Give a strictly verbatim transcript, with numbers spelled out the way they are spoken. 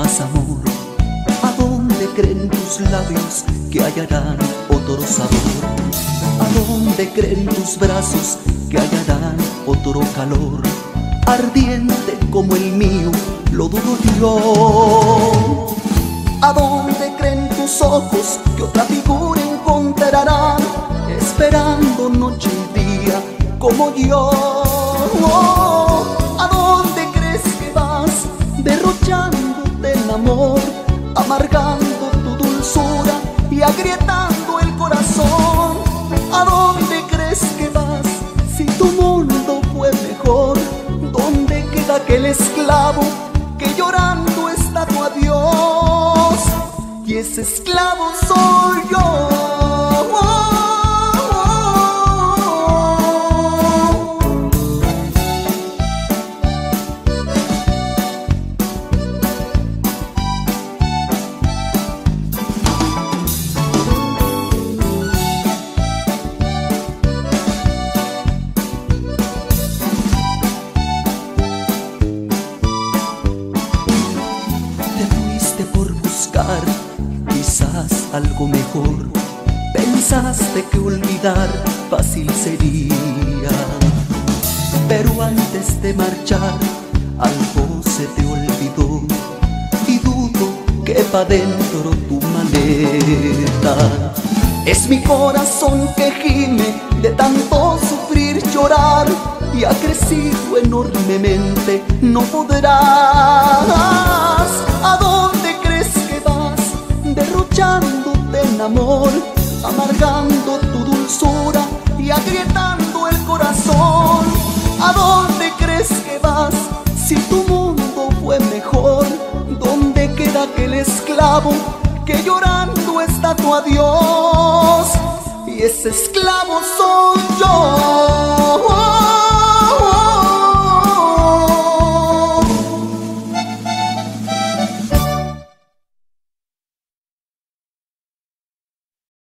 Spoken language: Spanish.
más amor. ¿A dónde creen tus labios que hallarán otro sabor? ¿A dónde creen tus brazos que hallarán otro calor? Ardiente como el mío, lo dudo yo. ¿A dónde creen tus ojos que otra figura encontrarán, esperando noche y día como yo? ¿A dónde crees que vas, derrochándote en amor, amargando tu dulzura y agrietando el corazón? ¿A dónde crees que vas, si tu mundo fue mejor? ¿Dónde queda aquel esclavo que llorando está tu adiós? Y ese esclavo soy yo. Quizás algo mejor, pensaste que olvidar fácil sería, pero antes de marchar algo se te olvidó, y dudo que pa' dentro tu maleta. Es mi corazón que gime de tanto sufrir, llorar, y ha crecido enormemente, no podrás. ¿A dónde crees que vas, derrochándote en amor, amargando tu dulzura y agrietando el corazón? ¿A dónde crees que vas, si tu mundo fue mejor? ¿Dónde queda aquel esclavo que llorando está tu adiós? Y ese esclavo soy yo.